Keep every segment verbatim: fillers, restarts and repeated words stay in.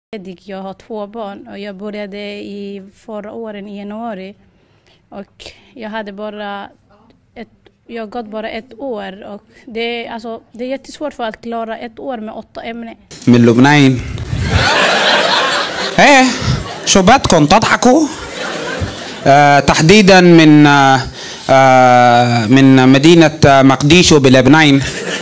Jag har två barn och jag började i förra året i januari och jag hade bara ett, jag har gått bara ett år och det är, alltså, det är jättesvårt för att klara ett år med åtta ämnen. من لبنان ايه شو بدكم تضحكوا آه تحديدا من آه آه من مدينة مقديشو بلبنان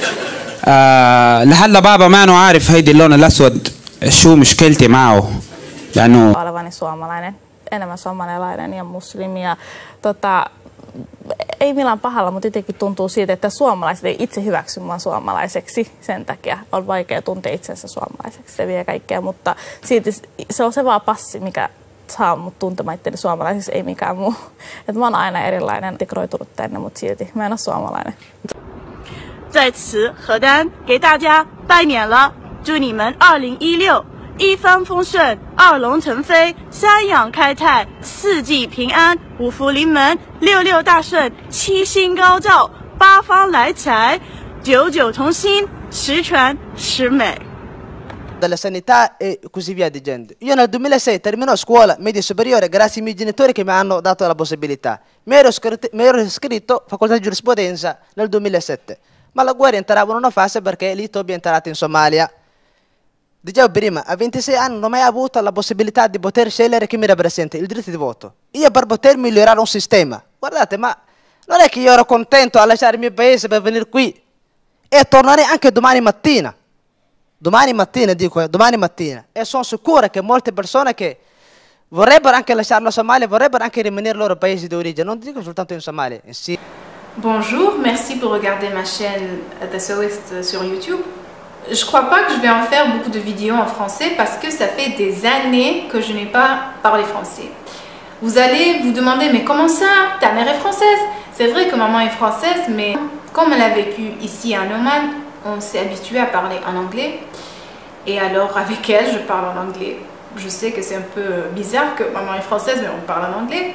آه لهلا بابا ما أنا عارف هيدي اللون الأسود شو مشكلتي معه لأنه olevani suomalainen, enemmän somalialainen ja muslimi ja tota, ei millään pahalla, mutta jotenkin tuntuu siitä, että suomalaiset ei itse hyväksy mua suomalaiseksi. Sen takia on vaikea tuntea itsensä suomalaiseksi. Se vie kaikkea, mutta siitä, se on se vaan passi, mikä saa mut tuntemaan itteni suomalaiseksi, ei mikään muu. Et mä oon aina erilainen, integroitunut tänne, mutta silti mä en ole suomalainen. 在此，何丹给大家拜年了，祝你们二零一六一帆风顺，二龙腾飞，三养开泰，四季平安，五福临门，六六大顺，七星高照，八方来财，九九同心，十全十美。 dalla sanità e così via dicendo. Io nel duemilasei terminò scuola media superiore grazie ai miei genitori che mi hanno dato la possibilità. Mi ero iscritto, mi ero iscritto facoltà di giurisprudenza nel duemilasette, ma la guerra entrava in una fase perché l'Etiopia è entrata in Somalia. Dicevo prima, a ventisei anni non ho mai avuto la possibilità di poter scegliere chi mi rappresenta, il diritto di voto. Io per poter migliorare un sistema, guardate, ma non è che io ero contento a lasciare il mio paese per venire qui e tornare anche domani mattina. Domani mattina, dico, domani mattina. E sono sicura che molte persone che vorrebbero anche lasciare la Somalia, vorrebbero anche rimanere nei loro paesi di origine, non dico soltanto in Somalia. Sì. Bonjour, merci pour regarder ma chaîne Tasawest sur YouTube. Je crois pas que je vais en faire beaucoup de vidéos en français parce que ça fait des années que je n'ai pas parlé français. Vous allez vous demander, mais comment ça? Ta mère est française? C'est vrai que maman est française, mais comme elle a vécu ici à Oman, on s'est habitué à parler en anglais. Et alors avec elle, je parle en anglais. Je sais que c'est un peu bizarre que maman est française, mais on parle en anglais.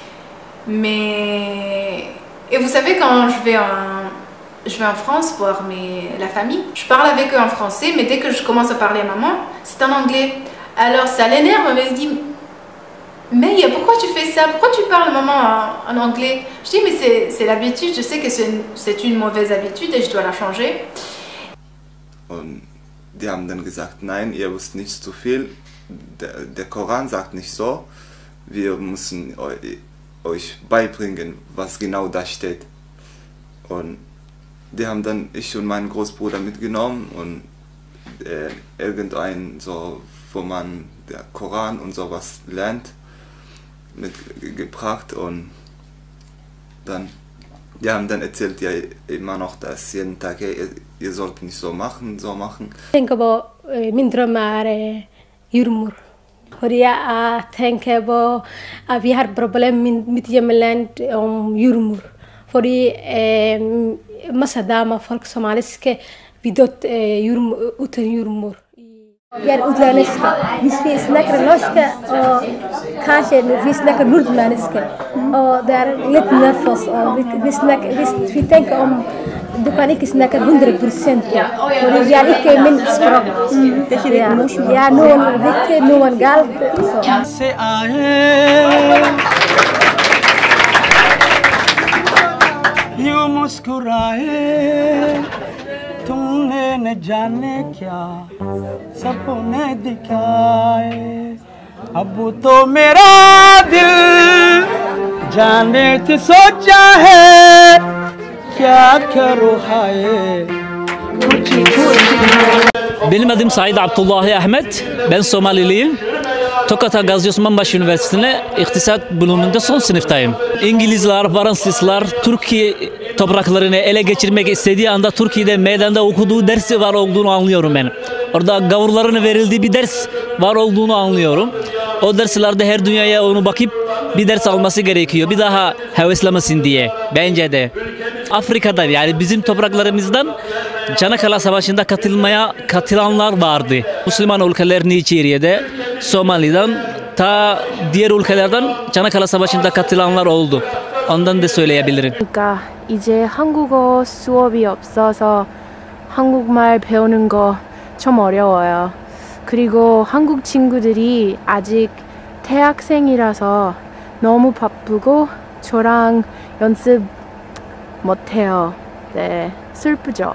Mais... Et vous savez, quand je vais en... Je vais en France voir mes, la famille. Je parle avec eux en français, mais dès que je commence à parler à maman, c'est en anglais. Alors ça l'énerve, elle me dit, mais pourquoi tu fais ça? Pourquoi tu parles maman en, en anglais? Je dis, mais c'est l'habitude, je sais que c'est une, une mauvaise habitude et je dois la changer. Und die haben dann gesagt, nein, ihr wisst nicht zu viel. Der, der Koran sagt nicht so. Wir müssen euch beibringen, was genau da steht. Und die haben dann ich und meinen Großbruder mitgenommen und äh, irgendein so, wo man der Koran und sowas lernt, mitgebracht und dann, die haben dann erzählt ja immer noch, dass jeden Tag, hey, ihr, ihr sollt nicht so machen, so machen. Tänker på min dröm är jurmor. Och jag tänker på att vi har problem med mitt hemland om jurmor. För eh, massa damer, folk somaliska, vi dött eh, utan jurmor. Vi är utländska. Vi snackar norska och kanske vi snackar nordländska. Och det är lite nervöst. Vi, vi, snackar, vi, vi tänker om du kan inte snacka hundra procent. Och vi är inte min språk. Mm. Ja, någon riktigt, någon galt. यूं मुस्कुराए तुमने न जाने क्या सपने दिखाए अब तो मेरा दिल जाने से सोचा है क्या करूँ हाय कुछ कुछ Benim adım Said Abdullahi Ahmet. Ben Somaliliyim. Tokat Gazi Osman Paşa Üniversitesi'nde iktisat bölümünde son sınıftayım. İngilizler, Fransızlar Türkiye topraklarını ele geçirmek istediği anda Türkiye'de meydanda okuduğu dersi var olduğunu anlıyorum ben. Orada gavurların verildiği bir ders var olduğunu anlıyorum. O derslerde her dünyaya onu bakıp bir ders alması gerekiyor. Bir daha heveslemesin diye. Bence de. Afrika'da yani bizim topraklarımızdan Çanakkale Savaşı'nda katılmaya katılanlar vardı. Müslüman ülkelerin içeriğinde Somali'den ta diğer ülkelerden Çanakkale Savaşı'nda katılanlar oldu. Ondan da söyleyebilirim. 그러니까 이제 한국어 수업이 없어서 한국말 배우는 거 좀 어려워요. 그리고 한국 친구들이 아직 대학생이라서 너무 바쁘고 저랑 연습 못해요. 네, 슬프죠.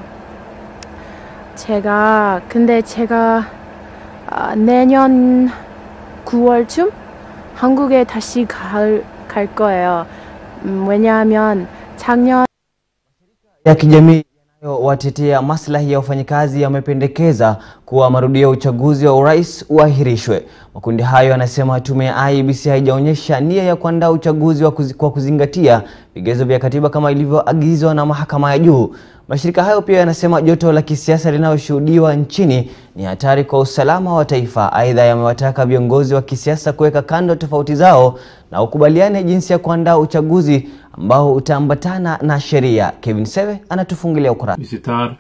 제가 근데 제가 아, 내년 구월쯤 한국에 다시 갈, 갈 거예요. 음, 왜냐하면 작년 ya kijamii yanayowatetea maslahi ya wafanyakazi yamependekeza kuwa marudio ya uchaguzi wa urais uahirishwe. Makundi hayo yanasema tume ya I E B C haijaonyesha nia ya kuandaa uchaguzi wa kuzi, kwa kuzingatia vigezo vya katiba kama ilivyoagizwa na mahakama ya juu. Mashirika hayo pia yanasema joto la kisiasa linaloshuhudiwa nchini ni hatari kwa usalama wa taifa. Aidha, yamewataka viongozi wa kisiasa kuweka kando tofauti zao na ukubaliane jinsi ya kuandaa uchaguzi ambao utaambatana na sheria. Kevin Seve anatufungulia ukurasa. Visitar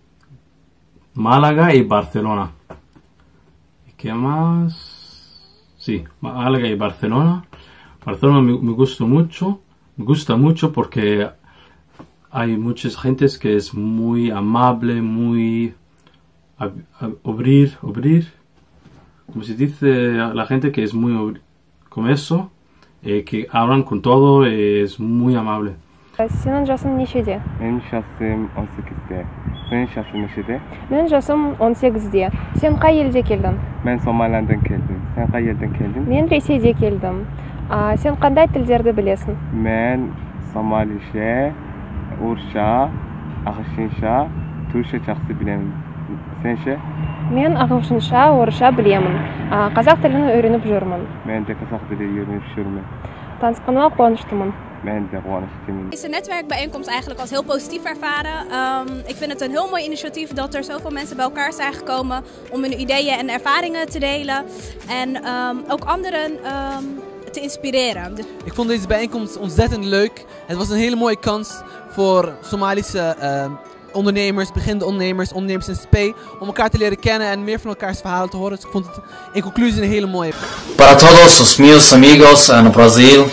Málaga y Barcelona. ¿Qué más? Sí, Málaga y Barcelona. Barcelona me, me gusta mucho, me gusta mucho porque hay muchas gentes que es muy amable, muy ab, ab, abrir, abrir, como se dice la gente que es muy como eso, eh, que hablan con todo, eh, es muy amable. Senin жасың нешеде? Benim жасым он сегизде. Senin жасың нешеде? Менің жасым он сегізде. Сен қай елде келдің? Мен Сомалиядан келдім. Сен қай елден келдің? Мен Ресейде келдім. А, сен қандай тілдерді білесің? Мен Somaliше, Урша, Ағылшынша, Түркше жақсы білемін. Сен ше? Мен ағылшынша, орысша білемін. А, қазақ тілін үйреніп жүрмін. Мен de қазақ тілін үйреніп жүрмін. Tanıştığıma қуаныштымын. Deze netwerkbijeenkomst eigenlijk als heel positief ervaren. Um, ik vind het een heel mooi initiatief dat er zoveel mensen bij elkaar zijn gekomen om hun ideeën en ervaringen te delen. En um, ook anderen um, te inspireren. Dus ik vond deze bijeenkomst ontzettend leuk. Het was een hele mooie kans voor Somalische uh, ondernemers, beginnende ondernemers, ondernemers in Spe, om elkaar te leren kennen en meer van elkaars verhalen te horen. Dus ik vond het in conclusie een hele mooie. Para todos os meus amigos no Brasil,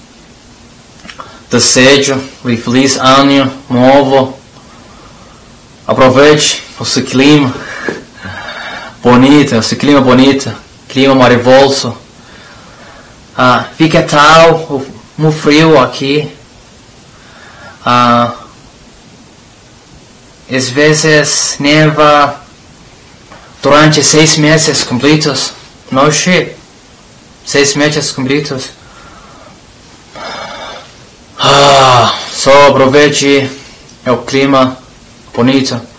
desejo um feliz ano novo. Aproveite o seu clima bonito, o seu clima bonito, clima maravilhoso. Ah, fica tal, muito frio aqui. Ah, às vezes neva durante seis meses completos. Não che, seis meses completos. Ah, só aproveite o clima bonito.